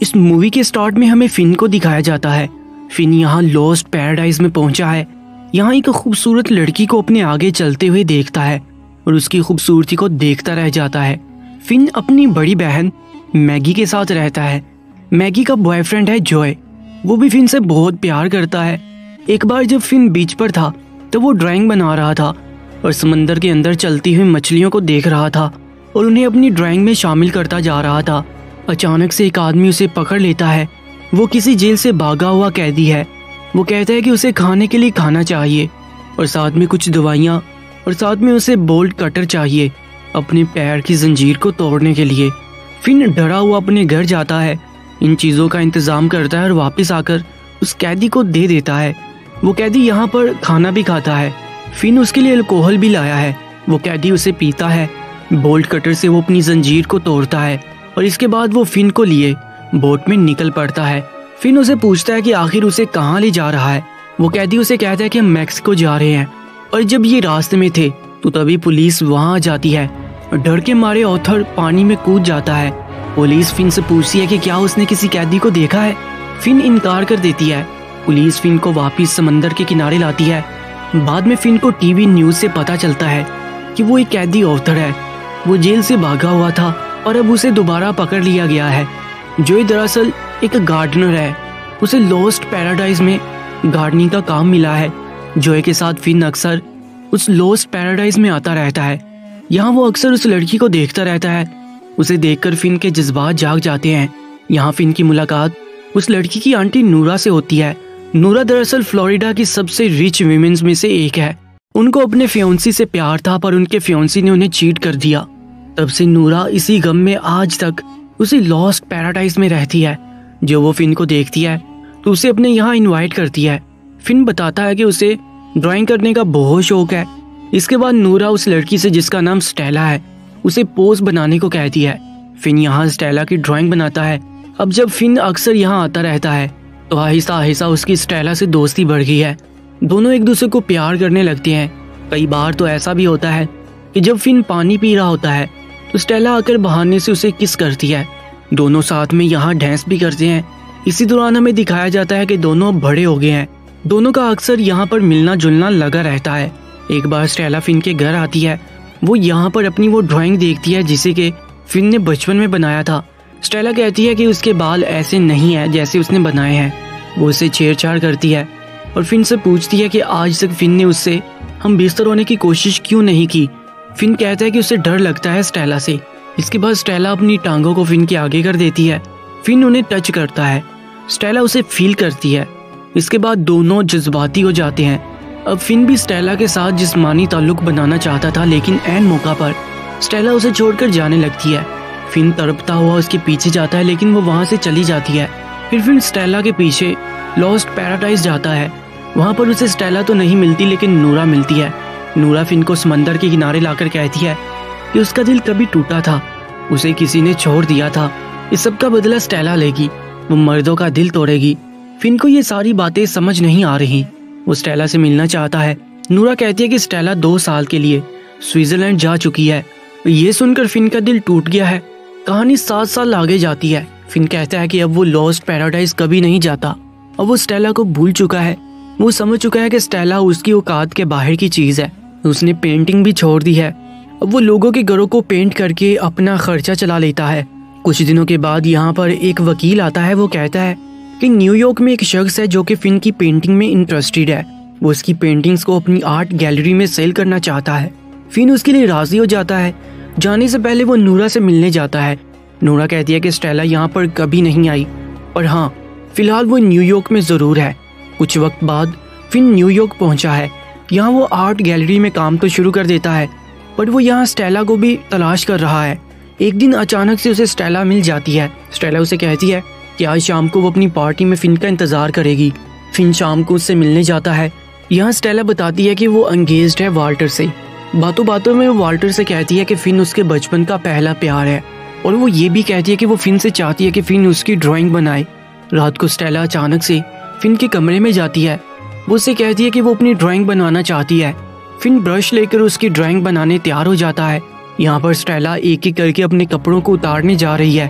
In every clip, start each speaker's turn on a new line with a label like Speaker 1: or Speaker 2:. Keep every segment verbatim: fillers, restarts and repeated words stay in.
Speaker 1: इस मूवी के स्टार्ट में हमें फिन को दिखाया जाता है। फिन यहाँ लॉस्ट पैराडाइज में पहुंचा है। यहाँ एक खूबसूरत लड़की को अपने आगे चलते हुए देखता है और उसकी खूबसूरती को देखता रह जाता है। फिन अपनी बड़ी बहन मैगी के साथ रहता है। मैगी का बॉयफ्रेंड है जॉय, वो भी फिन से बहुत प्यार करता है। एक बार जब फिन बीच पर था तो वो ड्राइंग बना रहा था और समंदर के अंदर चलती हुई मछलियों को देख रहा था और उन्हें अपनी ड्राइंग में शामिल करता जा रहा था। अचानक से एक आदमी उसे पकड़ लेता है। वो किसी जेल से भागा हुआ कैदी है। वो कहता है कि उसे खाने के लिए खाना चाहिए और साथ में कुछ दवाइयाँ और साथ में उसे बोल्ट कटर चाहिए अपने पैर की जंजीर को तोड़ने के लिए। फिन डरा हुआ अपने घर जाता है, इन चीज़ों का इंतजाम करता है और वापस आकर उस कैदी को दे देता है। वो कैदी यहाँ पर खाना भी खाता है। फिन उसके लिए अल्कोहल भी लाया है। वो कैदी उसे पीता है। बोल्ट कटर से वो अपनी जंजीर को तोड़ता है और इसके बाद वो फिन को लिए बोट में निकल पड़ता है। फिन उसे पूछता है कि आखिर उसे कहाँ ले जा रहा है। वो कैदी उसे कहता है कि हम मैक्सिको जा रहे हैं। और जब ये रास्ते में थे तो तभी पुलिस वहाँ आ जाती है और डर के मारे ऑथर पानी में कूद जाता है। पुलिस फिन से पूछती है कि क्या उसने किसी कैदी को देखा है। फिन इनकार कर देती है। पुलिस फिन को वापस समंदर के किनारे लाती है। बाद में फिन को टीवी न्यूज़ से पता चलता है कि वो एक कैदी ऑथर है। वो जेल से भागा हुआ था और अब उसे दोबारा पकड़ लिया गया है। जॉय दरअसल एक गार्डनर है। उसे लॉस्ट पैराडाइज में गार्डनिंग का काम मिला है। जॉय के साथ फिन अक्सर उस लॉस्ट पैराडाइज में आता रहता है। यहाँ वो अक्सर उस लड़की को देखता रहता है। उसे देखकर फिन के जज्बात जाग जाते हैं। यहाँ फिन की मुलाकात उस लड़की की आंटी नूरा से होती है। नूरा दरअसल फ्लोरिडा की सबसे रिच विमेंस में से एक है। उनको अपने फियोंसी से प्यार था पर उनके फियोंसी ने उन्हें चीट कर दिया। तब से नूरा इसी गम में आज तक उसी लॉस्ट पैराडाइज में रहती है। जो वो फिन को देखती है तो उसे अपने यहाँ इनवाइट करती है। फिन बताता है कि उसे ड्राइंग करने का बहुत शौक है। इसके बाद नूरा उस लड़की से जिसका नाम स्टेला है उसे पोज बनाने को कहती है। फिन यहाँ स्टेला की ड्राइंग बनाता है। अब जब फिन अक्सर यहाँ आता रहता है तो आहिस्ता आहिस्ता उसकी स्टेला से दोस्ती बढ़ गई है। दोनों एक दूसरे को प्यार करने लगते हैं। कई बार तो ऐसा भी होता है कि जब फिन पानी पी रहा होता है तो स्टेला आकर बहाने से उसे किस करती है। दोनों साथ में यहाँ डांस भी करते हैं। इसी दौरान हमें दिखाया जाता है कि दोनों अब बड़े हो गए हैं। दोनों का अक्सर यहाँ पर मिलना जुलना लगा रहता है। एक बार स्टेला फिन के घर आती है। वो यहाँ पर अपनी वो ड्राइंग देखती है जिसे कि फिन ने बचपन में बनाया था। स्टेला कहती है कि उसके बाल ऐसे नहीं है जैसे उसने बनाए हैं। वो उसे छेड़छाड़ करती है और फिन से पूछती है कि आज तक फिन ने उससे हम बिस्तर होने की कोशिश क्यों नहीं की। फिन कहता है कि उसे डर लगता है स्टेला से। इसके बाद स्टेला अपनी टांगों को फिन के आगे कर देती है। फिन उन्हें टच करता है। स्टेला उसे फील करती है। इसके बाद दोनों जज्बाती हो जाते हैं। अब फिन भी स्टेला के साथ जिस्मानी ताल्लुक बनाना चाहता था लेकिन ऐन मौका पर स्टेला उसे छोड़कर जाने लगती है। फिन तड़पता हुआ उसके पीछे जाता है लेकिन वो वहाँ से चली जाती है। फिर फिन स्टेला के पीछे लॉस्ट पैराडाइज जाता है। वहाँ पर उसे स्टेला तो नहीं मिलती लेकिन नूरा मिलती है। नूरा फिन को समंदर के किनारे लाकर कहती है कि उसका दिल कभी टूटा था, उसे किसी ने छोड़ दिया था। इस सब का बदला स्टेला लेगी। वो मर्दों का दिल तोड़ेगी। फिन को ये सारी बातें समझ नहीं आ रही। वो स्टेला से मिलना चाहता है। नूरा कहती है कि स्टेला दो साल के लिए स्विट्जरलैंड जा चुकी है। ये सुनकर फिन का दिल टूट गया है। कहानी सात साल आगे जाती है। फिन कहता है कि अब वो लॉस्ट पैराडाइज कभी नहीं जाता। अब वो स्टेला को भूल चुका है। वो समझ चुका है कि स्टेला उसकी औकात के बाहर की चीज है। उसने पेंटिंग भी छोड़ दी है। अब वो लोगों के घरों को पेंट करके अपना खर्चा चला लेता है। कुछ दिनों के बाद यहाँ पर एक वकील आता है। वो कहता है कि न्यूयॉर्क में एक शख्स है जो कि फिन की पेंटिंग में इंटरेस्टेड है। वो उसकी पेंटिंग्स को अपनी आर्ट गैलरी में सेल करना चाहता है। फिन उसके लिए राजी हो जाता है। जाने से पहले वो नूरा से मिलने जाता है। नूरा कहती है कि स्टेला यहाँ पर कभी नहीं आई और हाँ, फिलहाल वो न्यूयॉर्क में ज़रूर है। कुछ वक्त बाद फिन न्यूयॉर्क पहुँचा है। यहाँ वो आर्ट गैलरी में काम तो शुरू कर देता है पर वो यहाँ स्टेला को भी तलाश कर रहा है। एक दिन अचानक से उसे स्टेला मिल जाती है। स्टेला उसे कहती है कि आज शाम को वो अपनी पार्टी में फिन का इंतज़ार करेगी। फिन शाम को उससे मिलने जाता है। यहाँ स्टेला बताती है कि वो एंगेज्ड है वाल्टर से। बातों बातों में वो वाल्टर से कहती है कि फिन उसके बचपन का पहला प्यार है और वो ये भी कहती है कि वो फिन से चाहती है कि फिन उसकी ड्राइंग बनाए। रात को स्टेला अचानक से फिन के कमरे में जाती है। वो उससे कहती है कि वो अपनी ड्राइंग बनवाना चाहती है। फिन ब्रश लेकर उसकी ड्राइंग बनाने तैयार हो जाता है। यहाँ पर स्टेला एक एक करके अपने कपड़ों को उतारने जा रही है।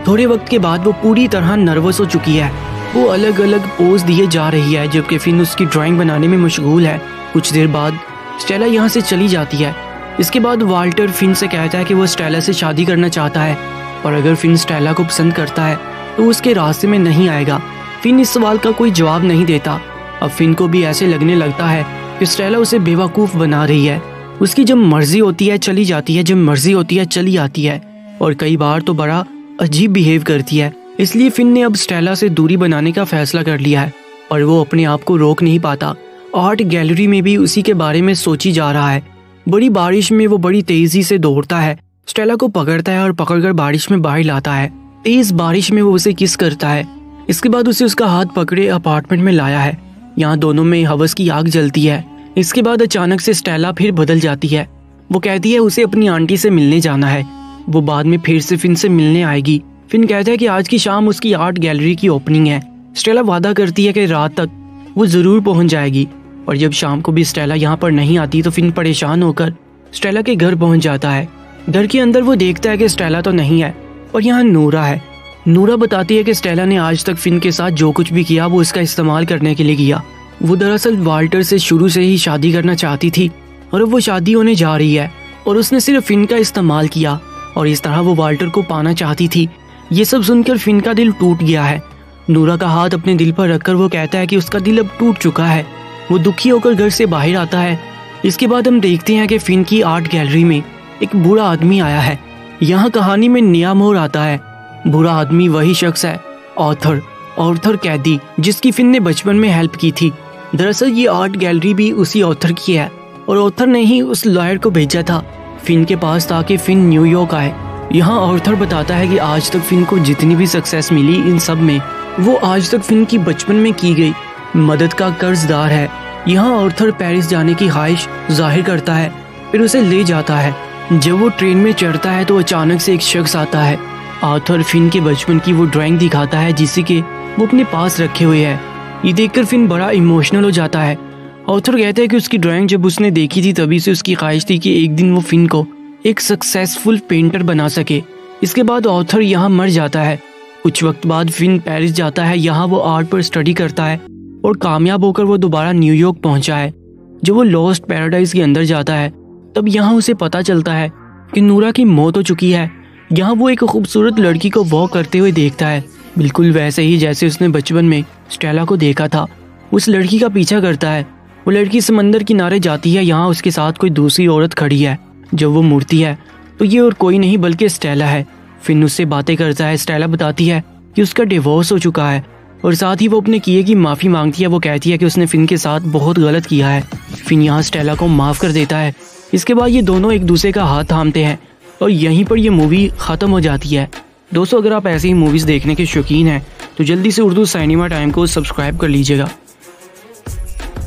Speaker 1: थोड़े वक्त के बाद वो पूरी तरह नर्वस हो चुकी है। वो अलग अलग पोज दिए जा रही है जबकि फिन उसकी ड्राइंग बनाने में मशगूल है। कुछ देर बाद स्टेला यहाँ से चली जाती है। इसके बाद वाल्टर फिन से कहता है कि वो स्टेला से शादी करना चाहता है और अगर फिन स्टेला को पसंद करता है तो उसके रास्ते में नहीं आएगा। फिन इस सवाल का कोई जवाब नहीं देता। अब फिन को भी ऐसे लगने लगता है कि स्टेला उसे बेवकूफ़ बना रही है। उसकी जब मर्जी होती है चली जाती है, जब मर्जी होती है चली आती है और कई बार तो बड़ा अजीब बिहेव करती है। इसलिए फिन ने अब स्टेला से दूरी बनाने का फैसला कर लिया है और वो अपने आप को रोक नहीं पाता। आर्ट गैलरी में भी उसी के बारे में सोची जा रहा है। बड़ी बारिश में वो बड़ी तेजी से दौड़ता है, स्टेला को पकड़ता है और पकड़कर बारिश में बाहर लाता है। तेज बारिश में वो उसे किस करता है। इसके बाद उसे उसका हाथ पकड़े अपार्टमेंट में लाया है। यहाँ दोनों में हवस की आग जलती है। इसके बाद अचानक से स्टेला फिर बदल जाती है। वो कहती है उसे अपनी आंटी से मिलने जाना है। वो बाद में फिर से फिन से मिलने आएगी। फिन कहता है कि आज की शाम उसकी आर्ट गैलरी की ओपनिंग है। स्टेला वादा करती है कि रात तक वो जरूर पहुंच जाएगी और जब शाम को भी स्टेला यहाँ पर नहीं आती तो फिन परेशान होकर स्टेला के घर पहुंच जाता है। घर के अंदर वो देखता है कि स्टेला तो नहीं है और यहाँ नूरा है। नूरा बताती है कि स्टेला ने आज तक फिन के साथ जो कुछ भी किया वो इसका इस्तेमाल करने के लिए किया। वो दरअसल वाल्टर से शुरू से ही शादी करना चाहती थी और अब वो शादी होने जा रही है और उसने सिर्फ फिन का इस्तेमाल किया और इस तरह वो वाल्टर को पाना चाहती थी। ये सब सुनकर फिन का दिल टूट गया है। नूरा का हाथ अपने दिल पर रखकर वो कहता है कि उसका दिल अब टूट चुका है। वो दुखी होकर घर से बाहर आता है। इसके बाद हम देखते हैं कि फिन की आर्ट गैलरी में एक बूढ़ा आदमी आया है। यहाँ कहानी में नया मोड़ आता है। बूढ़ा आदमी वही शख्स है, ऑथर ऑथर कैदी, जिसकी फिन ने बचपन में हेल्प की थी। दरअसल ये आर्ट गैलरी भी उसी ऑथर की है और ऑथर ने ही उस लॉयर को भेजा था फिन के पास ताकि फिन न्यूयॉर्क आए। यहाँ ऑथर बताता है कि आज तक फिन को जितनी भी सक्सेस मिली इन सब में वो आज तक फिन की बचपन में की गई मदद का कर्जदार है। यहाँ ऑथर पेरिस जाने की ख्वाहिश जाहिर करता है, फिर उसे ले जाता है। जब वो ट्रेन में चढ़ता है तो अचानक से एक शख्स आता है। ऑथर फिन के बचपन की वो ड्राइंग दिखाता है जिसे के वो अपने पास रखे हुए है। ये देखकर फिन बड़ा इमोशनल हो जाता है। ऑथर कहता है कि उसकी ड्राइंग जब उसने देखी थी तभी से उसकी ख्वाहिश थी कि एक दिन वो फिन को एक सक्सेसफुल पेंटर बना सके। इसके बाद ऑथर यहाँ मर जाता है। कुछ वक्त बाद फिन पेरिस जाता है। यहाँ वो आर्ट पर स्टडी करता है और कामयाब होकर वो दोबारा न्यूयॉर्क पहुंचा है। जब वो लॉस्ट पैराडाइज के अंदर जाता है तब यहाँ उसे पता चलता है कि नूरा की मौत हो चुकी है। यहाँ वो एक खूबसूरत लड़की को वॉक करते हुए देखता है, बिल्कुल वैसे ही जैसे उसने बचपन में स्टेला को देखा था। उस लड़की का पीछा करता है। वो लड़की समंदर किनारे जाती है। यहाँ उसके साथ कोई दूसरी औरत खड़ी है। जब वो मुड़ती है तो ये और कोई नहीं बल्कि स्टेला है। फिन उससे बातें करता है। स्टेला बताती है कि उसका डिवोर्स हो चुका है और साथ ही वो अपने किए की माफ़ी मांगती है। वो कहती है कि उसने फिन के साथ बहुत गलत किया है। फिन यहाँ स्टेला को माफ़ कर देता है। इसके बाद ये दोनों एक दूसरे का हाथ थामते हैं और यहीं पर ये मूवी ख़त्म हो जाती है। दोस्तों, अगर आप ऐसी ही मूवीज़ देखने के शौकीन हैं तो जल्दी से उर्दू सिनेमा टाइम को सब्सक्राइब कर लीजिएगा।